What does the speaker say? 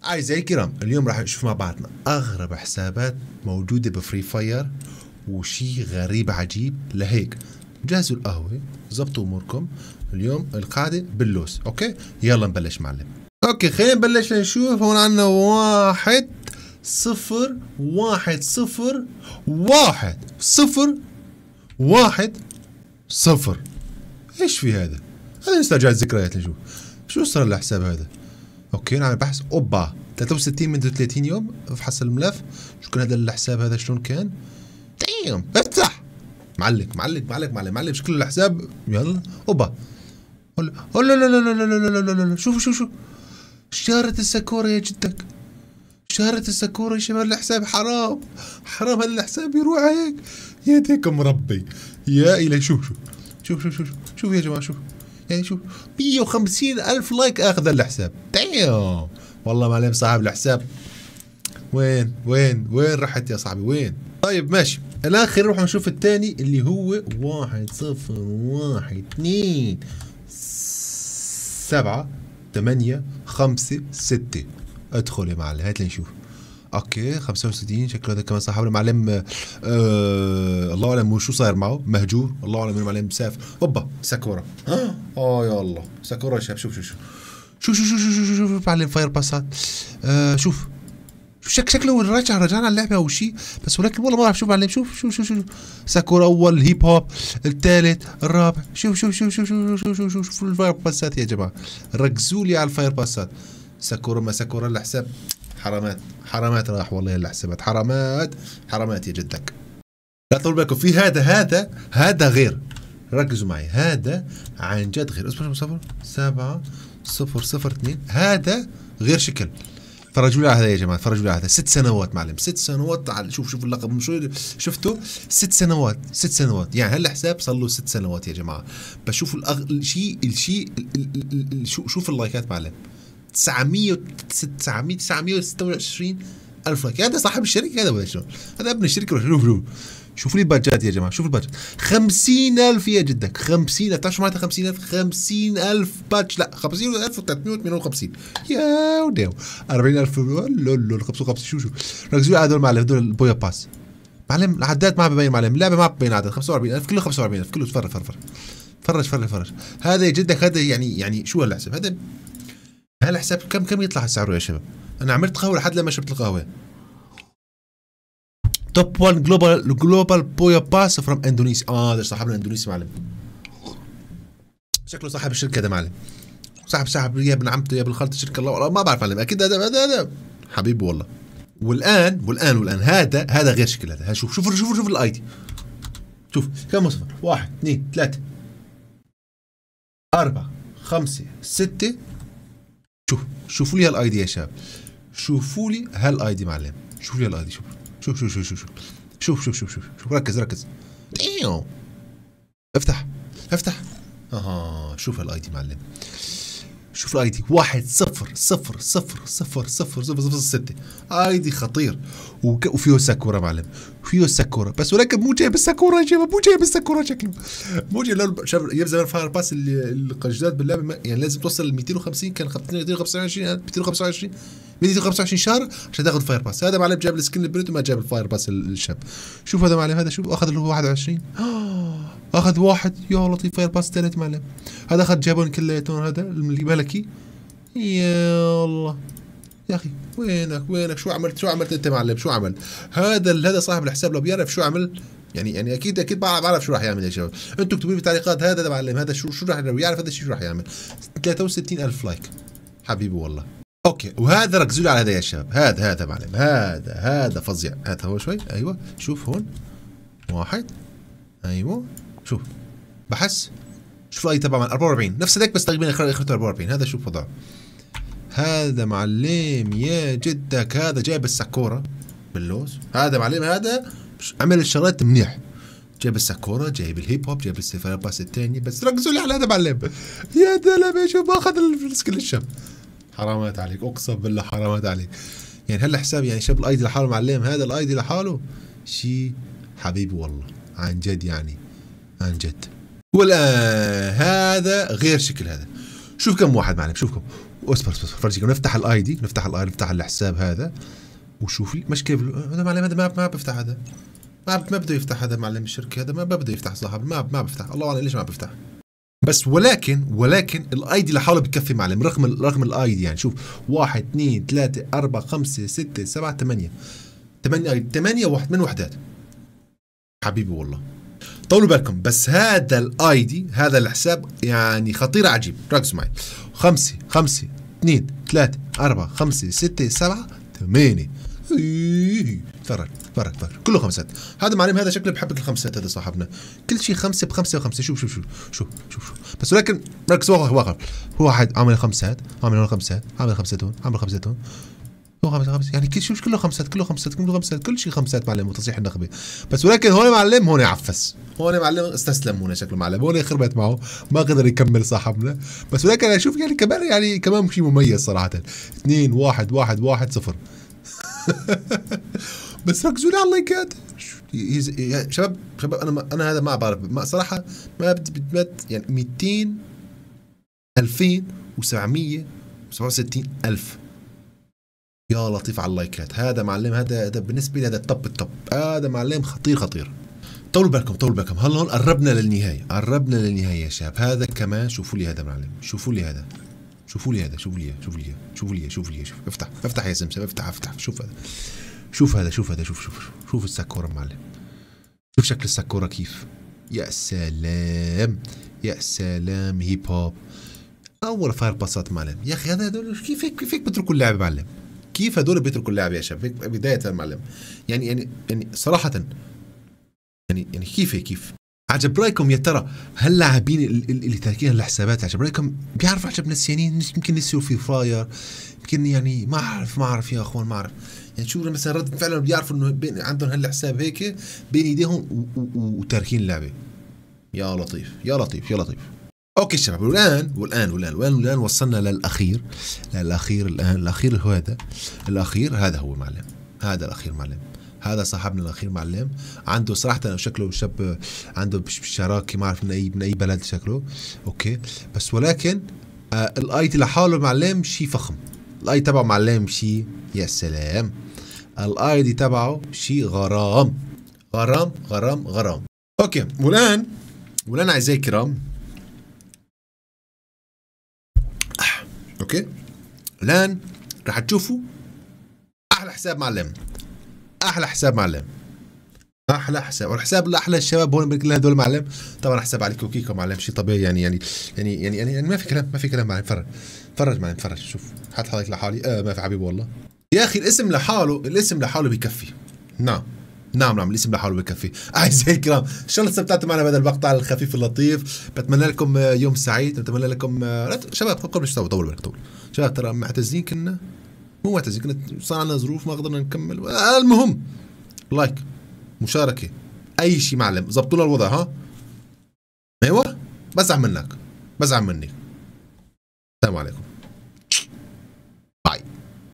أعزائي الكرام، اليوم راح نشوف مع بعضنا أغرب حسابات موجودة بفري فاير وشي غريب عجيب. لهيك جهزوا القهوة، زبطوا أموركم، اليوم القاعدة باللوس. أوكي يلا نبلش معلم. أوكي خلينا نبلش نشوف. هون عنا 1 0 1 0 1 0 1 0. ايش في هذا؟ خلينا نسترجع الذكريات نشوف شو صار الحساب هذا. اوكي نعمل بحث. اوبا 63 من 30 يوم. افحص الملف. شو كان هذا الحساب هذا؟ شلون كان؟ دايم افتح. معلق شكل الحساب. يلا اوبا. لا لا لا لا لا لا لا. شوف شارة الساكورا يا جدك، شارة الساكورا يا شباب. الحساب حرام هذا الحساب يروح هيك. يا ديك مربي يا إلهي. شوف يا جماعة. شوف يعني شوف 150,000 لايك اخذ الحساب. دايم والله معلم صاحب الحساب. وين رحت يا صاحبي وين؟ طيب ماشي الاخر نروح نشوف الثاني اللي هو 1 0 1 2 7 8 5 6. ادخل يا معلم هات لنشوف. اوكي 65 شكله هذا كمان صاحب المعلم. الله اعلم شو صاير معه، مهجور الله اعلم. المعلم مسافر. اوبا ساكورا. يا الله ساكورا يا شباب. شوف معلم فاير باسات. شوف شكله رجعنا اللعبه او شيء، بس ولكن والله ما بعرف. شوف معلم شوف ساكورا اول، هيب هوب الثالث الرابع. شوف الفاير باسات يا جماعه. ركزوا لي على الفاير باسات. ساكورا ما ساكورا الحساب حرامات راح والله الحسابات. حرامات يا جدك. لا تطول بالكم في هذا غير. ركزوا معي هذا عن جد غير. اصبر 7 0 0 2. هذا غير شكل. فرجوا لي على هذا يا جماعه، فرجوا لي على هذا. 6 سنوات معلم، 6 سنوات. تعال شوف اللقب من شوي شفتوا 6 سنوات يعني هالحساب صار له 6 سنوات يا جماعه. بشوف الشيء شوف اللايكات معلم. 926 ألف لايك. هذا صاحب الشركة هذا ولا شلون؟ هذا ابن الشركة. شوفوا لي البادجات يا جماعة. شوف البادجت 50,000 يا جدك. 50,000. تعرف شو معناتها 50,000؟ 50,000 بادج. لا 50,358 يا وديو. 40,000 لول 55. شو ركزوا على هذول معلم. هذول البويا باس معلم. العداد ما ببين معلم. اللعبة ما ببين عدد. 45,000 كله 45,000 كله. فرج. هذا يا جدك هذا يعني شو هالحساب هذا؟ هالحساب كم يطلع سعره يا شباب؟ انا عملت قهوه لحد لما شربت القهوه. توب 1 جلوبال بويا باس فروم اندونيسيا. هذا صاحبنا الاندونيسي معلم. شكله صاحب الشركه هذا معلم. صاحب يا ابن عمته يا ابن خالته الشركه. الله ما بعرف معلم. اكيد هذا حبيبي والله. والان هذا غير شكل. هذا شوف الاي دي. شوف كم صفر. 1 2 3 4 5 6. شوفوا لي هالاي دي يا شباب. شوفوا لي هالاي دي معلم. شوفوا لي هالاي دي. شوف ركز. ايوه افتح. شوف هالاي دي معلم. شوف الاي دي 1 0 0 0 0 0 0 6. اي دي خطير. وفيه ساكورا معلم. بس ولكن مو جايب الساكورا يا شباب. شكله مو جايب. شاف ايام زمان فاير باس اللي جداد باللعبه يعني لازم توصل ل 250. كان 225 شهر عشان تاخذ فاير باس. هذا معلم جاب السكن البريت وما جاب الفاير باس الشاب. شوف هذا معلم. هذا شوف اخذ اللي هو 21. اخذ واحد يا لطيف فاير باس ثالث معلم. هذا اخذ جابون كلياتهم. هذا الملكي يا الله يا اخي. وينك شو عملت انت معلم؟ شو عمل هذا صاحب الحساب؟ لو بيعرف شو عمل يعني اكيد بعرف شو راح يعمل يا شباب. انتم اكتبوا لي بالتعليقات هذا معلم. هذا شو راح يعرف هذا الشيء شو راح يعمل. 63,000 لايك حبيبي والله. اوكي وهذا ركزوا لي على هذا يا شباب. هذا معلم. هذا فظيع. هذا هو شوي. ايوه شوف هون 1. ايوه شوف بحث. شوف الاي تبع 44 نفس هذاك بس تقريبا اخرته 44. هذا شوف وضعه. هذا معلم يا جدك. هذا جايب الساكورا باللوز. هذا معلم هذا عمل الشغلات منيح. جايب الساكورا، جايب الهيب هوب، جايب الفاير باس الثاني. بس ركزوا لي على هذا معلم. يا دلم شوف اخذ السكيل الشاب. حرامات عليك اقسم بالله حرامات عليك. يعني هلا حساب يعني شاب الايدي لحاله معلم. هذا الايدي لحاله شيء حبيبي والله عن جد يعني عن جد. والآن هذا غير شكل. هذا شوف كم واحد معلم. شوف كم اصبر فرجيكم. نفتح الاي دي، نفتح الحساب هذا وشوف لي مشكله. هذا معلم هذا ما بفتح، هذا ما بده يفتح، هذا معلم الشركه هذا ما بده يفتح صاحب، ما بفتح. الله اعلم ليش ما بفتح. بس ولكن الاي دي لحاله بكفي معلم، رقم الاي دي يعني. شوف 1 2 3 4 5 6 7 8 8 من وحدات حبيبي والله. طولوا بالكم. بس هذا الاي دي، هذا الحساب يعني خطير عجيب. ركزوا معي. 5 2 3 4 5 6 7 8. فرق كله خمسات. هذا معلم هذا شكله بحبك الخمسات هذا صاحبنا. كل شيء 5 ب5 و5. شوف. بس ولكن ركز واقف. هو واحد عامل خمسات، عامل هون خمسات، عامل خمسات هون، هو خمسة يعني كله خمسات، كل شيء خمسات معلم وتصحيح النخبة. بس ولكن هون معلم، هون عفس، هون معلم استسلم، هون شكله معلم، هون خربت معه، ما قدر يكمل صاحبنا. بس ولكن اشوف يعني كمان شيء مميز صراحة. 2 1 1 1 0. بس ركزوا لي على اللايكات شباب. انا هذا ما بعرف صراحة. ما بدي يعني 200 2767 ألف. يا لطيف على اللايكات. هذا معلم هذا بالنسبة لي هذا التوب. هذا معلم خطير. طولوا بالكم. هلا هون قربنا للنهاية يا شباب. هذا كمان شوفوا لي هذا معلم، شوفوا لي هذا. افتح يا سمسم، افتح. شوف هذا. شوف السكورة معلم. شوف شكل السكورة كيف. يا سلام هيب هوب. اول فاير باسات معلم. يا اخي هذا كيف هيك بتركوا اللعب معلم؟ كيف هدول بيتركوا اللعب يا شباب؟ بداية المعلم يعني صراحة يعني كيف عجب رايكم يا ترى؟ هل لاعبين اللي تاركين الحسابات عجب رايكم بيعرفوا عجب نسيانين؟ يمكن نسيوا في فاير، يمكن يعني ما اعرف يا اخوان، ما اعرف يعني شو مثلا رد فعلا بيعرفوا انه عندهم هالحساب هيك بين ايديهم وتاركين اللعبة. يا لطيف. اوكي شباب. والان وصلنا للاخير. الاخير هو هذا هو معلم. هذا الاخير معلم. هذا صاحبنا الاخير معلم. عنده صراحه شكله شاب، عنده شراكه، ما اعرف من اي بلد شكله. اوكي بس ولكن الاي دي لحاله معلم شيء فخم. الاي تبعه معلم شيء، يا سلام. الاي دي تبعه شيء غرام. اوكي والان اعزائي الكرام، اوكي الان راح تشوفوا احلى حساب معلم. والحساب الاحلى الشباب هون كل هدول معلم. طبعا حساب على كوكيكو معلم، شيء طبيعي يعني ما في كلام معلم. فرج معلم، فرج. شوف حط حالك لحالي. ما في حبيبي والله يا اخي. الاسم لحاله بكفي. نعم الاسم لحاله بكفي. اعزائي الكرام، ان شاء الله استمتعتوا معنا بهذا المقطع الخفيف اللطيف. بتمنى لكم يوم سعيد. بتمنى لكم شباب قبل مش طول شباب، ترى معتزلين كنا، مو معتزلين كنا، صار لنا ظروف ما قدرنا نكمل. المهم لايك، مشاركة، اي شيء معلم. ظبطوا لنا الوضع. ها ايوه، بزعل منك. السلام عليكم.